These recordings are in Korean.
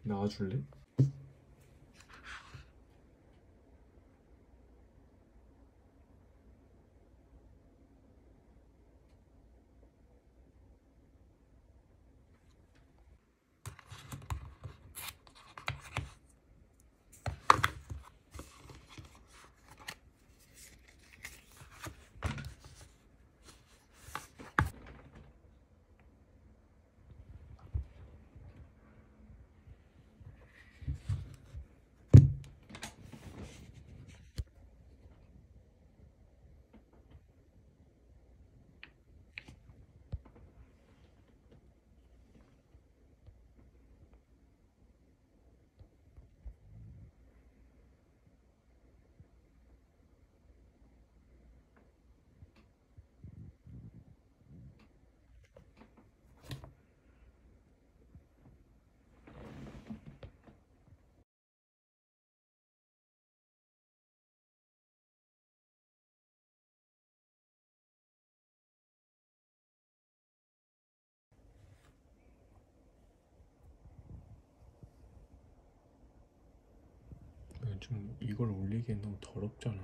나와줄래? 좀 이걸 올리기엔 너무 더럽잖아.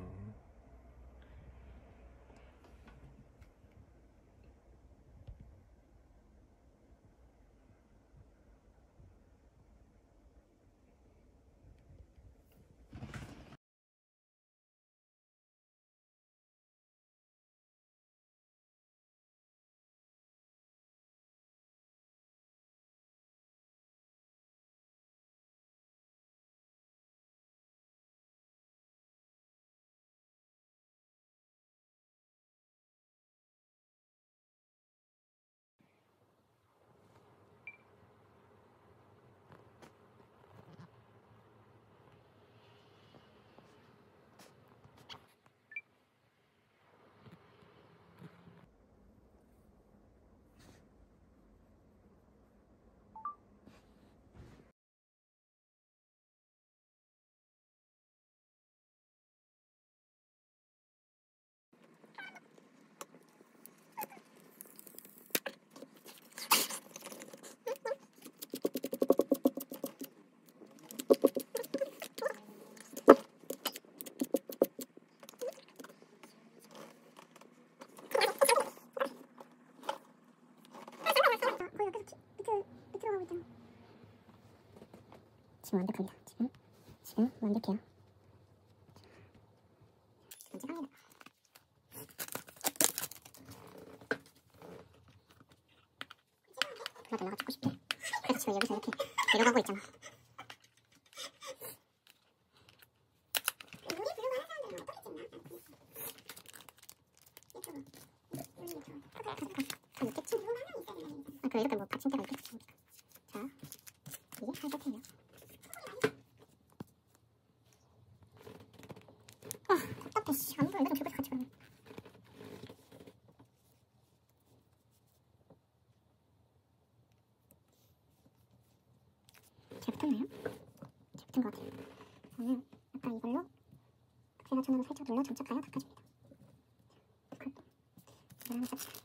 지금 완벽합니다. 지금 완벽해요. 먼저 합니다. 나도 내가 찍고 싶대. 그래서 지금 여기서 이렇게 내려가고 있잖아. 그럼 이렇게 뭐 받침대가 있겠지. 자, 이게 살짝해요. 답답해. 씨, 아무도 안 되면 저기서 같이 가네. 잘 붙었나요? 잘 붙은 것 같아요. 저는 아까 이걸로 제가 전원을 살짝 눌러 장착하여 닦아줍니다. 이걸 한번 닦아줍니다.